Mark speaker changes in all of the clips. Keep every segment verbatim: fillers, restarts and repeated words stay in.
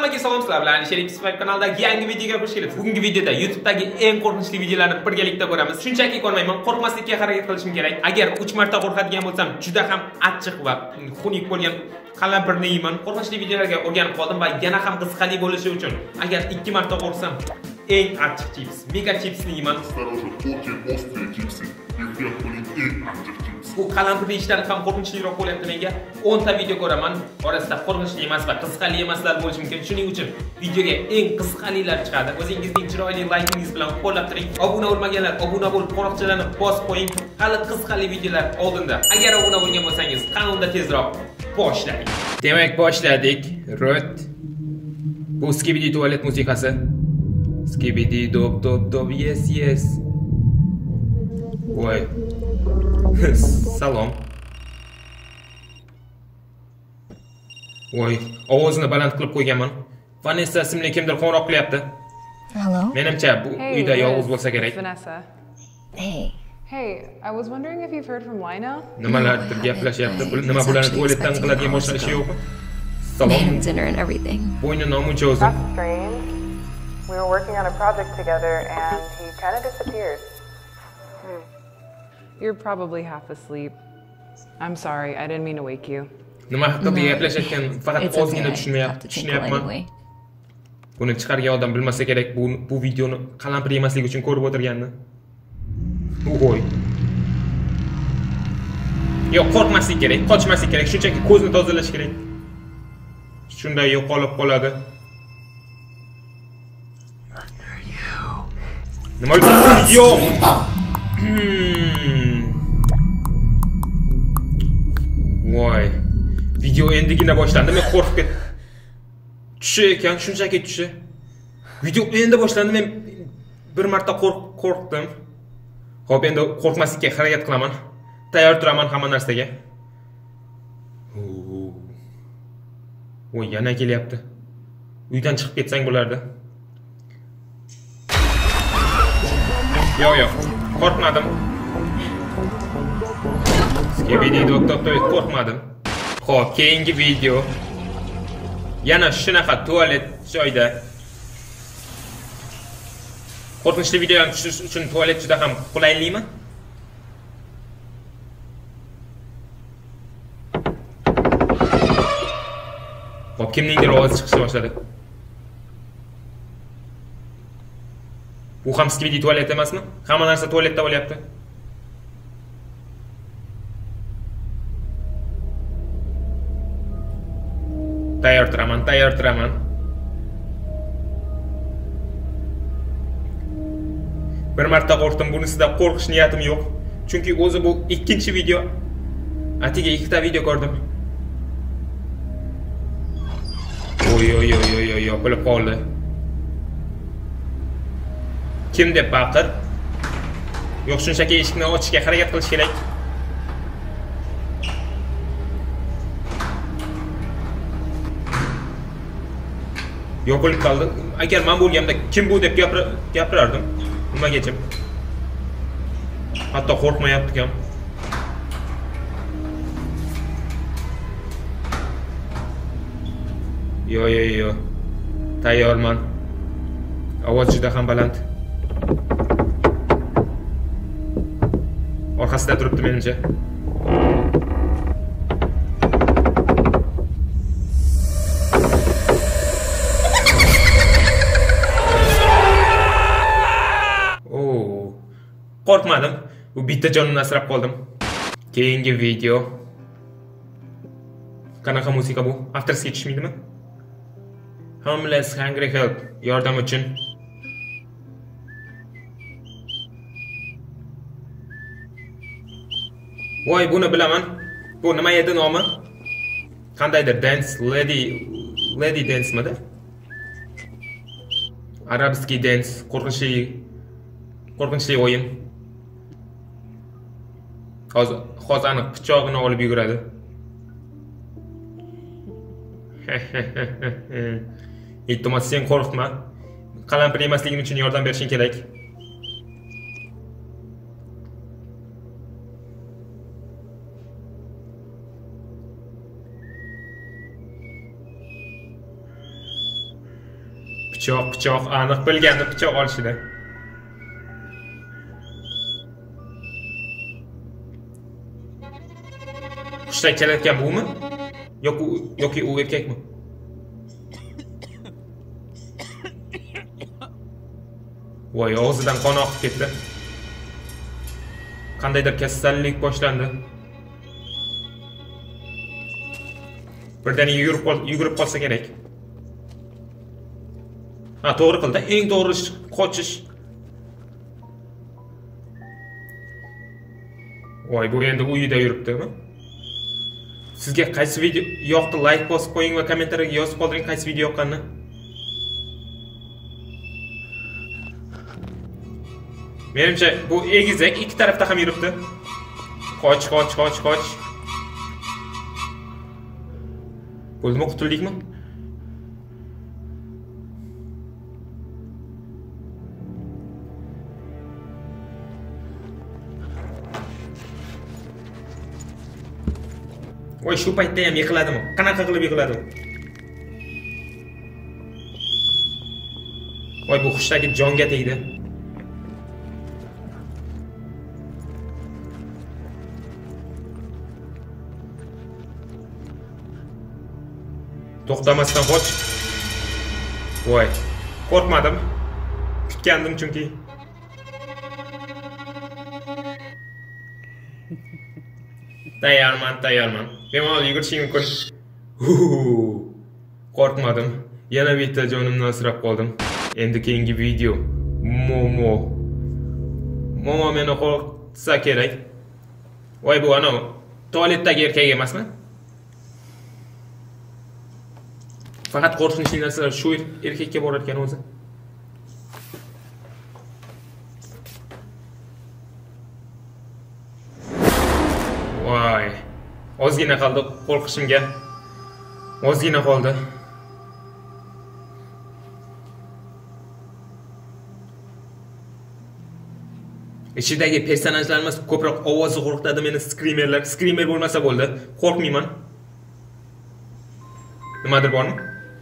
Speaker 1: Hammaga salom, sizlar bilan Alisher Ipisov kanalidagi yangi videoga xush kelibsiz. Bugungi videoda YouTube'dagi eng qo'rqinchli videolarni birgalikda ko'ramiz. Shunchaki ko'rmayman, qo'rqmaslikka harakat qilishim kerak. Agar uch marta qo'rqadigan bo'lsam, juda ham achchiq va xunuk bo'lgan qalampirni yeyman. Qo'rqinchli videolarga o'rganib qoldim va yana ham qiziqarli bo'lishi uchun agar ikki marta qo'rqsam, eng achchiq chips, mega chipsni yeyman. Bu qalampirni ishdan ham qo'rqinchliroq bo'lyapti menga. o'n ta video ko'raman. Orasida qo'rqinchli emas va qiziqarli emaslar bo'lishi mumkin. Shuning uchun videoga eng qiziqarlilar chiqadi. O'zingizning chiroyli laykingiz bilan qo'llab turing. Obuna bo'lmaganlar obuna bo'lib, qo'ng'iroqchalarni bosib qo'ying. Hali qiziqarli videolar oldinda. Agar obuna bo'lgan bo'lsangiz, qanunda tezroq boshlaylik. Demak, boshladik. Rot. Bu Skibidi tualet musiqasi. Skibidi dop dop dop yes yes. Voy. Salom. Voy, ovozini baland qilib qo'yganman. Vanessa ismli kimdir qo'ng'iroq qilyapti.
Speaker 2: Hello.
Speaker 1: Menimcha bu uyda yolg'iz bo'lsa kerak.
Speaker 3: Vanessa.
Speaker 2: Hey.
Speaker 3: Hey, I was wondering if you've heard from Lino.
Speaker 1: Nimalardir gaplashyapti. Nima bularni tualetdan qiladigan boshqa ishi yo'qmi? Salom.
Speaker 2: Dinner and everything.
Speaker 1: Bo'yni nomuncha o'zi.
Speaker 4: That's strange. We were working on a project together and he kind of disappeared. Hmm.
Speaker 3: You're probably half asleep. I'm sorry, I didn't mean to wake you.
Speaker 1: Nima haqida gaplashayotgan faqat ozgina tushunyapman. Buni chiqargan odam bilmasa kerak, bu bu videoni qalampir emasligi uchun ko'rib o'tirganni. Voy. Yo'q, qo'rqmaslik kerak, qochmaslik kerak, shunchaki ko'zni tozalash kerak. Shunday yo'qolib qoladi. Nima bo'ldi? Yo'q. Voy. Video endigina boshlandi. Men qo'rqib ketdim. Tushi ekan, shunchaki tushi. Video endi boshlandi. Men bir marta qo'rqdim. Xo'p, endi qo'rqmaslikka harakat qilaman. Tayyor turaman hamma narsaga. Voy, yana kelyapti. Uydan chiqib ketsang bo'lardi. Yo'q, yo'q. Qo'rqmadim. Skibidi dop dop dop qo'rqmadim. Xo'p, keyingi video. Yana shunaqa tualet joyda. Qo'rqinchli videolar tushish uchun tualet juda ham qulaylimi? Xo'p, kimningdir ovozi chiqishga boshladi. Bu ham Skibidi tualet emasmi? Hamma narsa tualetda bo'lyapti. Tayyor turaman, tayyor turaman. Bir marta qo'rqdim, bunisida qo'rqish niyatim yo'q. Chunki o'zi bu ikkinchi video. Atiga ikkita video ko'rdim. Oy oy oy oy oy, yopilib qoldi. Kim deb baqir? Yo'q, shunchaki eshikni ochishga harakat qilish kerak. Yopilib qoldi. Agar men bo'lganimda kim bu deb gapirardim. Nimagacha? Hatto qo'rqmayapti ham. Yo yo yo. Tayyorman. Ovoz juda ham baland. Orqasida turibdi menimcha. Qo'rqmadim. Bu bitta jonimni asrab qoldim. Keyingi video. Qanaqa musiqa bu? Afterski tushmaydimi? Homeless Hungry Help. Yordam uchun. Voy, buni bilaman. Bu nima edi nomi? Qandaydir dance lady lady dance midi? Arabski dance, qo'rqinchli qo'rqinchli o'yin. Hozir hozir aniq pichog'ini olib yuguradi. Iltimos, sen qo'rqma. Qalampir emasliging uchun yordam berishing kerak. Pichoq, pichoq, aniq bilgandim pichoq olishida. Hushtak chalayotgan bumi? Yoki yoki u erkakmi? Voy, og'zidan qon oqib ketdi. Qandaydir kasallik boshlandi. Birdaniga yugurib qol, yugurib qolsa kerak. Ha, to'g'ri qildi. Eng to'g'ri ish qochish. Voy, bu endi uyida yuribdimi? Sizga qaysi video yoqdi? Like bosib qo'ying va kommentariyaga yozib qoldiring qaysi video yoqqanini. Menimcha bu egizak ikki tarafda ham yuribdi. Qoch, qoch, qoch, qoch. Bo'ldimi, qutuldikmi? Voy, shu paytda ham yiqiladimi? Qanaqa qilib yiqiladimi? Voy, bu xushdagi jonga tegdi. To'xtamasdan qoch. Voy, qo'rqmadim. Kutgandim chunki. Tayyorman, tayyorman. Bemalol yugurishing mumkin. Qo'rqmadim. Yana bitta jonimni asrab qoldim. Endi keyingi video Momo. Momo meni qo'rqitsa kerak. Voy, bu ana tualetdagi erkak emasmi? Faqat qo'rqinchli narsalar shu erkakka borar ekan o'zi. Voy, ozgina qoldi qo'rqishimga. Ozgina qoldi. Ichidagi personajlarimiz ko'proq ovozi qo'rqitadi meni, skrimerlar. Skrimer bo'lmasa bo'ldi, qo'rqmayman. Nimadir bormi?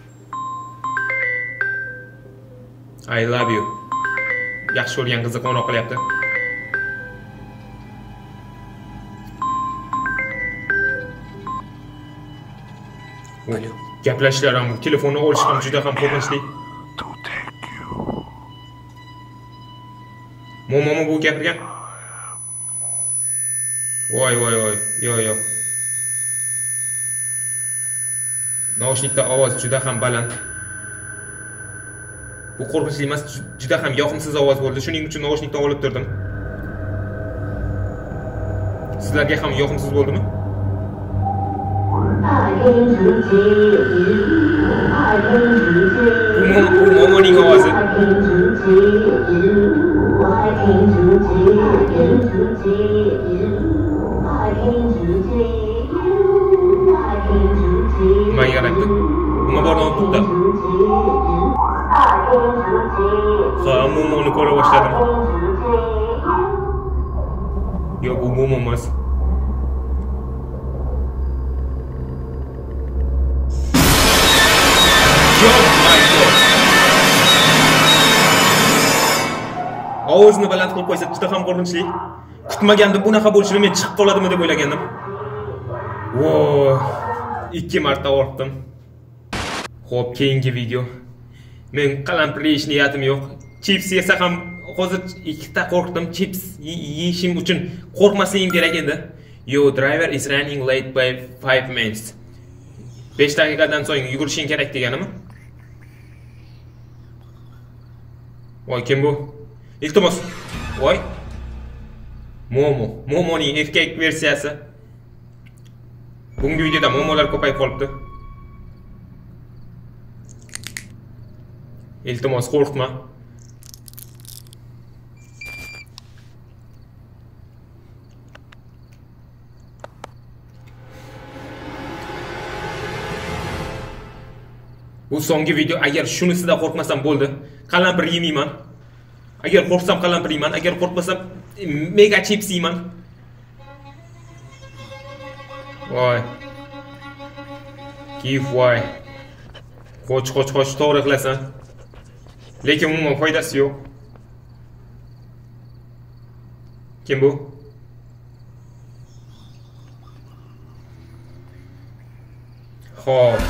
Speaker 1: I love you. Yaxshi ko'rgan qizi qo'ng'iroq qilyapti. Alo, gaplashishlar ham, telefonni olish ham juda ham qo'rqinchli. Momomi bu gapirgan? Voy, voy, voy. Yo, yo. Naushnikda ovoz juda ham baland. Bu qo'rqinchli emas, juda ham yoqimsiz ovoz bo'ldi. Shuning uchun naushnikdan olib turdim. Sizlarga ham yoqimsiz bo'ldimi? Bu Momoning ovozi. Nimaga qarabdi? Nima bordan o'tdi? Ha, Momoni ko'ra boshladim. Yo, bu Momo emas. Ovozini baland qilib qo'ysa juda ham qo'rqinchli. Kutmagandim bunaqa bo'lishini, men chiqib qoladimi deb o'ylagandim. Vo, ikki marta qo'rqdim. Xo'p, keyingi video. Men qalampir yeyish niyatim yo'q. Chips yesa ham hozir ikkita qo'rqdim. Chips yeyishim uchun qo'rqmasligim kerak edi. Your driver is running late by five minutes. besh daqiqadan so'ng yugurishing kerak deganimi? Voy, kim bu? Iltimos. Voy. Momo. Momoning erkak versiyasi. Bungi videoda momolar ko'payib qolibdi. Iltimos, qo'rqma. Bu so'nggi video. Agar shunisida qo'rqmasam bo'ldi. Qalampir yemayman. Agar qo'rqsam qalampir yeyman, agar qo'rqmasam mega chips yeyman. Voy. Kif voy. Qoch, qoch, qoch, to'g'ri qilasan. Lekin umuman foydasi yo'q. Kim bu? Xo'p.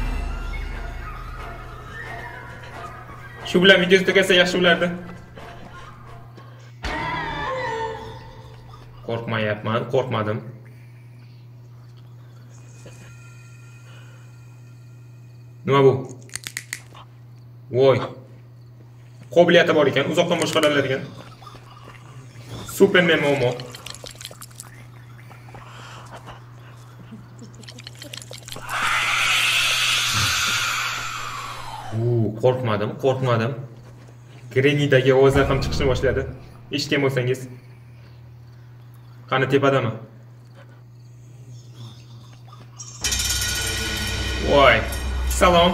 Speaker 1: Shu bilan video tugasa yaxshi bo'lardi. Qo'rqmayapman, qo'rqmadim. Nima bu? Voy. Qobiliyati bor ekan, uzoqdan boshqara oladigan. Superman Momo. Uu, qo'rqmadim, qo'rqmadim. Grenidagi ovozlar ham chiqishni boshladi. Eshitgan bo'lsangiz. Qani tepadami? Voy. Salom.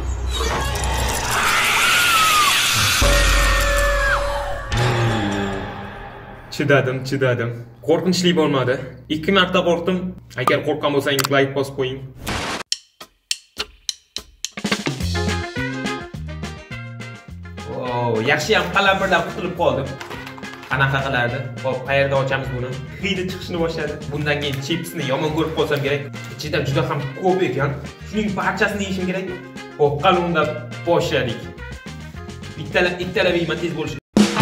Speaker 1: Chidadim, chidadim. Qo'rqinchli bo'lmadi. ikki marta qo'rqdim. Agar qo'rqqan bo'lsangiz like bosib qo'ying. Oo, yaxshi ham qalamirdan qutulib qoldim. Qanaqa qilardi? Xo'p, qayerda ochamiz buni? Hidi chiqishni boshladi. Bundan keyin chipsni yomon ko'rib qolsam kerak. Ichida juda ham ko'p ekan. Shuning barchasini yeyishim kerak. Xo'p, qalunda boshladik. Bittalab, bittalab yeyman tez bo'lishi.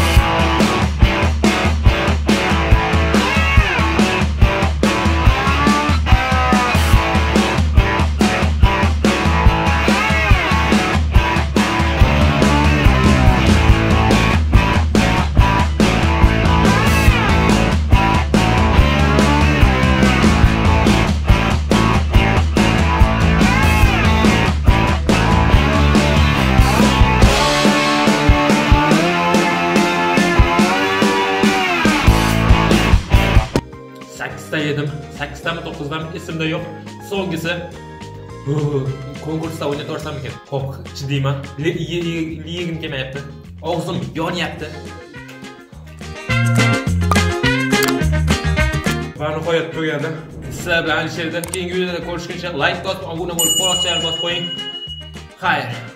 Speaker 1: sakkizta yedim. sakkiztami to'qqiztami esimda yo'q. So'nggisi konkursda o'ynatarsam ekan. Xo'p, chidayman. Yegim kelmayapti. Og'zim yonyapti. Va nihoyat tugadi. Sizlar bilan Alisherda keyingi videoda ko'rishguncha like bosib, obuna bo'lib, qo'ng'iroqchani bosib qo'ying. Xayr.